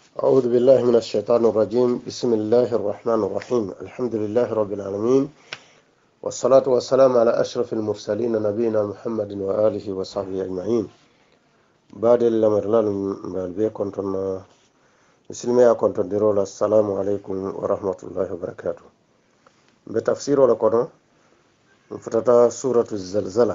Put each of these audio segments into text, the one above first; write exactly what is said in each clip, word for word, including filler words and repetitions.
أعوذ بالله من الشيطان الرجيم. بسم الله الرحمن الرحيم. الحمد لله رب العالمين، والصلاة والسلام على أشرف المرسلين نبينا محمد وآله وصحبه أجمعين. بعد الأمرلال بالبيع كنتنا مسلمي كنتن ديرولا. السلام عليكم ورحمة الله وبركاته. بتفسير لكم فتتا سورة الزلزلة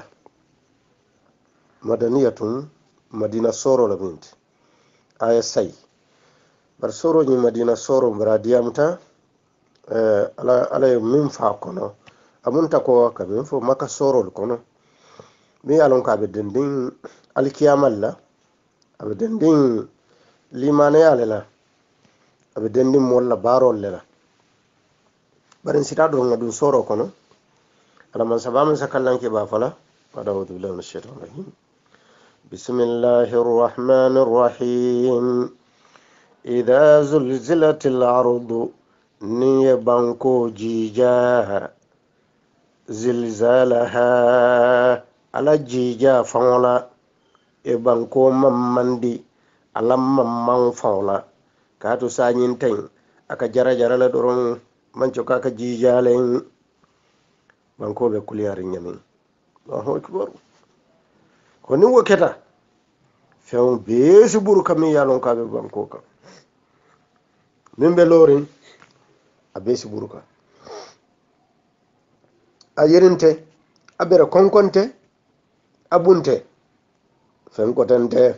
مدنية مدينة سورة لبنت آية سي bar soro ni madina soro bradiyamta eh, ala ala min fa kono amunta ko ka min fo maka soro kono mi alon ka be dendin alkiyamal la abe dendin limane alela abe dendin molla barol lela barin sita do ngadun soro kono ala man sabama sakallan ke ba fala qad a'udhu billahi minash shaitanir rajim. Bismillahir rahmanir rahim. إذا زلزلت الأرض ني بانكو جيجا زلزالها على جيجا فولا إبانكو ممندي على ممان فولا كاتو سانين تين أكا جرى جرى لدرون منشو كاكا جيجا لين بانكو بكوليارين يمين الله أكبر كوني وكتا فيهم بيسي بورو كمي يالون كابي بانكو كا min be lorin abesi buruka ayirinte abere konkonte abunte fenkotente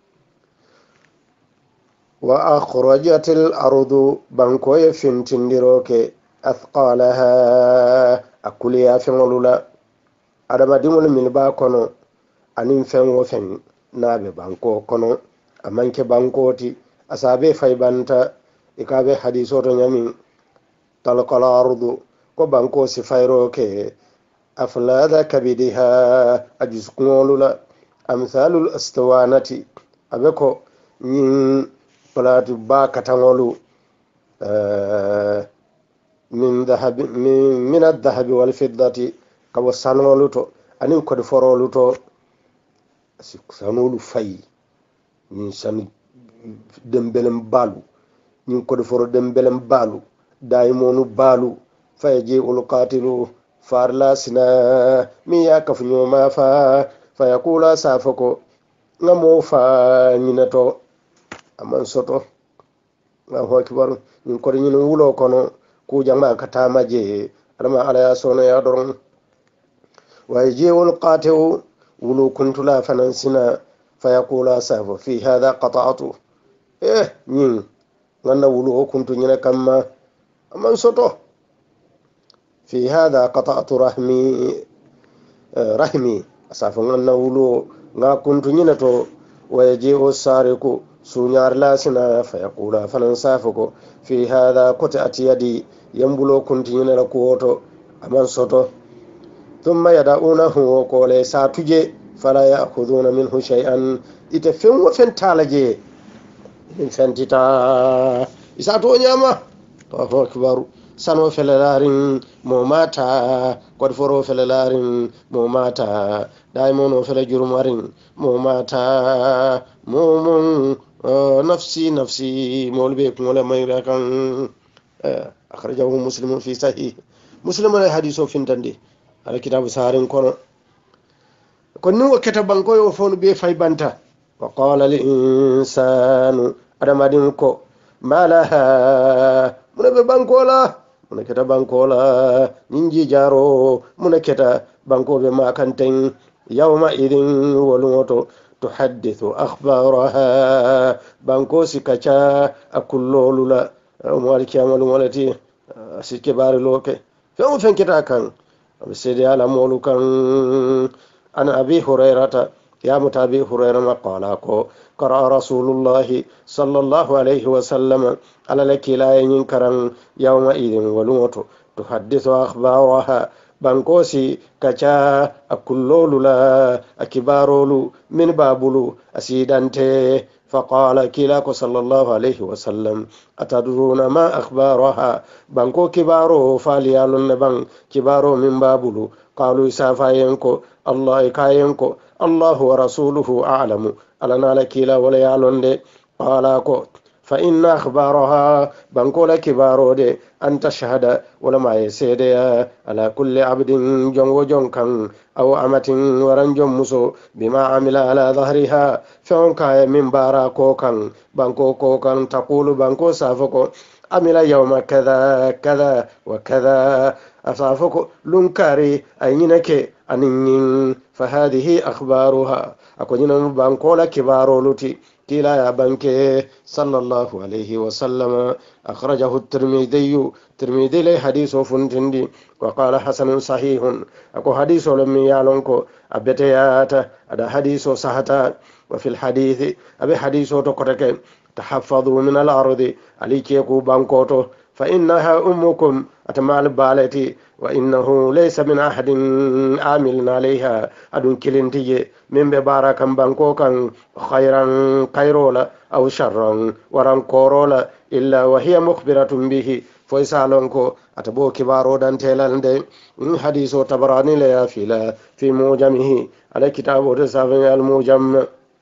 wa akhrajatil ardu bankoye fintindiroke athqalaha akuliya fengolula adama dimol min ba kono anin fengo fen nabe banko kono amanke bankoti asabe faybanta ikabe hadiso to nyami talqal ardu ko banko si fayro ke aflada kabidiha ajis qulula amsalul astawanati abeko nyin platu ba katangolu uh, min dhahab min, min ad-dhahab wal fiddati kabo sanolu to anin ko forolu to sanolu fay min san dembelem balu ñing ko deforo dem belem balu daimonu balu fayaji ul qatilu farla sina mi yakaf ñoma fa fayakula safako ngamo fa ñinato aman soto nga hoki bar ñing ko ñin wulo kono ku jamba kata maje adama ala ya sono ya doron wayaji ul qatilu wulu kuntula fanansina fayakula safa fi hada qata'atu eh ñing ngana wulu kuntu nyina kamma aman soto fi hada qata'tu rahmi rahmi asafa ngana wulu nga kuntu nyina to wayaji o sariku sunyar lasina fa yaqula fanan safako fi hada qata'ati yadi yambulo kuntu nyina la kuoto aman soto thumma yad'unahu qala satuje fala ya'khuduna minhu shay'an itafin wa fentalaje fentita isato nyama to fo kibaru sano felelarin mo mata kod foro felelarin mo mata daimono fele jurumarin mo mata momon uh, nafsi nafsi molbe ko la mayra kan uh, akhrajahu muslimun fi sahih muslimun ay hadithu fintande ala kitabu sarin kono kon ni wakata banko yo fonu be fay banta wa qala lil insanu adamadin ko malaha muna be bankola muna keta bankola ninji jaro muna keta banko be makanten yawma idin walungoto tuhaddithu akhbaraha banko sikacha akullolula umwal kiamalu walati sike bari loke femu fenketa kan abisidi ala molu kan ana abi hurairata يا متابي هريرة قالاكو قرأ رسول الله صلى الله عليه وسلم على لك لا ينكرن يومئذ ولوت تحدث أخبارها بانكوسي كچا أكلول لا أكبارول من بابلو أسيدانته فقال كلاكو صلى الله عليه وسلم أتدرون ما أخبارها بانكو كبارو فاليالون بان كبارو من بابلو قالوا سافاينكو الله كاينكو الله ورسوله أعلم ألنا لكيلا ولا يعلن قالاكو فإن أخبارها بانكولا كبارو دي أن تشهد ولما يسيدي على كل عبد جنو جنكا أو أمة ورنجم مسو بما عمل على ظهرها فانكا من بارا كوكا بانكو كوكا تقول بانكو سافكو عمل يوم كذا كذا وكذا أصافكو لنكاري أينك أنين فهذه أخبارها أكونين بانكولا كبارو لتي كلا يا بنك صلى الله عليه وسلم أخرجه الترمذي ترمذي لي حديث فنتندي وقال حسن صحيح أكو حديث لم يعلنكو أبتيات هذا حديث صحتا وفي الحديث أبي حديث تقرك تحفظوا من الأرض عليك يكو بانكوتو فإنها أمكم أتمال بالتي وإنه ليس من أحد عامل عليها أدون كلنتي من ببارك بانكوكا خيرا خيرولا أو شرا وران كورولا إلا وهي مخبرة به فيسالونكو أتبو كبارو دانتيلان دي حديث تبراني ليا في في موجمه على كتاب رسافين الموجم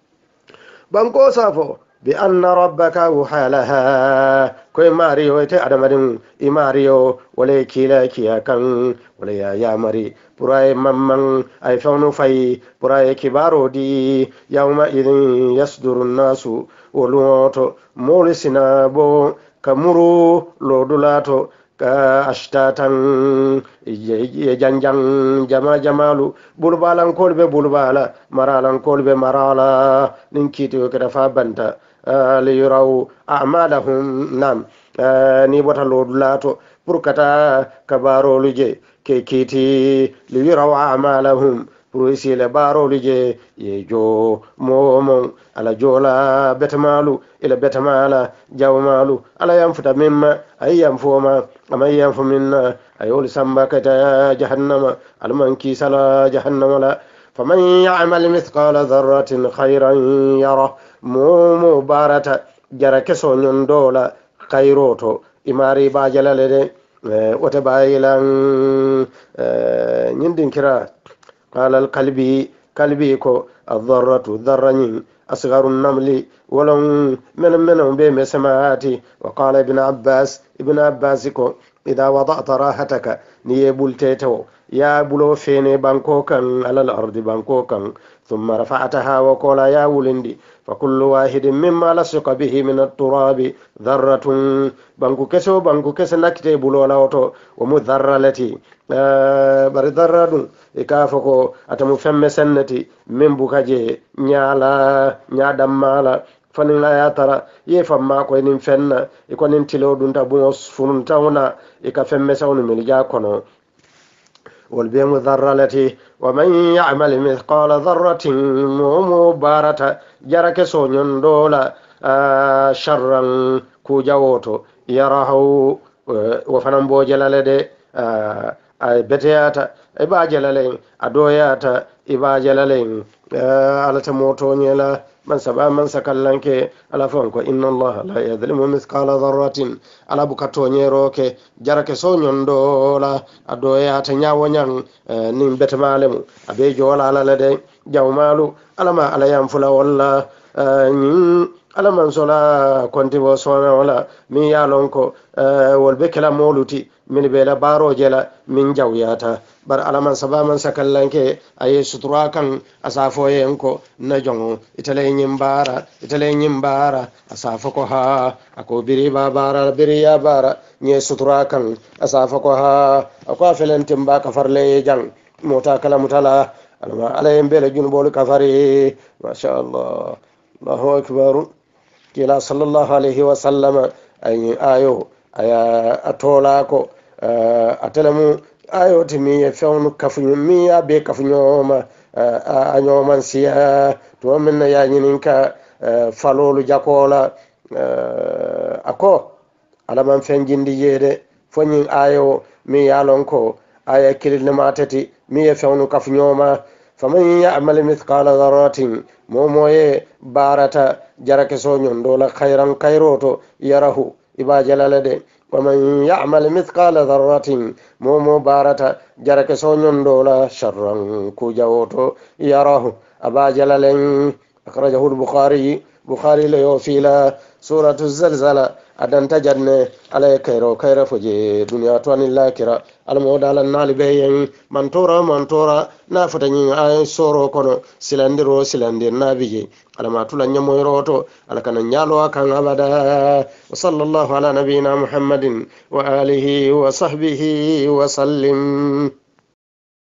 بانكو سافو بأن ربك أوحى لها كوي ماريو يتي أدمدن إماريو ولي كيلا كيا كان ولي يا ماري براي ممن أي فونو في براي كبارو دي يومئذ يصدر الناس ولوتو مولسنا بو كمرو لودولاتو ka ashtatan ye janjang jama jamalu bulbalan kolbe bulbala maralan kolbe marala nin kiti ko dafa banta li yuraw a'malahum nam ni bota lodulato pour kata kabaro luje ke kiti li yuraw a'malahum pour isi le baro luje ye jo momon ala jola betamalu ila betamala jawmalu ala yamfuta mimma ayyam foma ama yam fuminna ayol samba kata jahannama almanki sala jahannama la faman ya'mal mithqala dharratin khayran yara mu barata jarake so nyondola khayroto imari ba jalale de wata bayilan nyindin kira qala alqalbi qalbi ko adh-dharratu dharranin أصغر النمل ولو من منهم بهم سماواتي. وقال ابن عباس ابن عباس إذا وضعت راحتك نيبول تيتو يا بلو فيني بانكوكا على الأرض بانكوكا ثم رفعتها وقال يا ولندي فكل واحد مما لصق به من التراب ذرة بانكو كسو بانكو كس نكتي بلو لاوتو ومذرة التي آه بر ذرة إكافكو أتمو فم سنتي من بكاجي نيالا نيادم مالا fanin la ya tara ye famma ko nin fenna e ko nin tilo dun ta bon funun tawna e ka femme sawnu mil ja kono wal bi mudharralati wa man ya'mal mithqala dharratin mubarata jarake so nyon dola sharran ku jawoto yarahu wa fanan bo jalale de ay beteyata e ba jalale adoyata e ba jalale alata moto nyela من سبا من سكالانك على فانكو إن الله لا يظلم مثقال ذرة على بكاتو نيروك جارك سو نيوندولا أدويا تنياو نيان نين بتمالمو أبي جوال على لدي جاومالو على ما على ينفلا ولا نين على من صلا كنت بوصونا ولا من يالونكو والبكلا مولوتي من بلا بارو جلا من جاوياتا bar alaman saba man sakallanke aye sutura kan asafo yenko na jongo itale nyimbara itale nyimbara asafo ko ha ako biri babara biri ya bara nye sutura kan asafo ko ha ako felentim ba ka farle jang mota kala mutala alama alayen bele junbol kafari masha Allah Allahu akbar kila sallallahu alaihi wa sallama ay ayo aya atola ko atelamu ayo timi ya fewnu kafunyo mi ya be kafunyo ma a nyoman siya to men ya nyininka falolu jakola ako alaman fenjindi yede fonyin ayo mi ya lonko aya kilil matati mi ya fewnu kafunyo ma faman ya'mal mithqala dharratin momoye barata jarake so nyondola khairan khairoto yarahu iba jalalade ومن يعمل مثقال ذرة مومو بارتا جرك سونيون دولا شرا كوجاوتو يراه أبا جلالين أخرجه البخاري بخاري ليو فيلا suratu zalzala adanta janne ala kairo kaira fuje duniya to anil lakira al modala nalibe yen mantora mantora na fatanyi ay soro kono silandiro silandir nabije ala matula nyamo roto ala kana nyalo kan abada wa sallallahu ala nabina muhammadin wa alihi wa sahbihi wa sallim.